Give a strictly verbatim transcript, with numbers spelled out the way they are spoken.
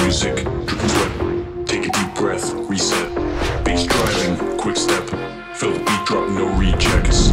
music, dripping sweat. Take a deep breath, reset. Bass driving, quick step. Feel the beat drop, no rejects.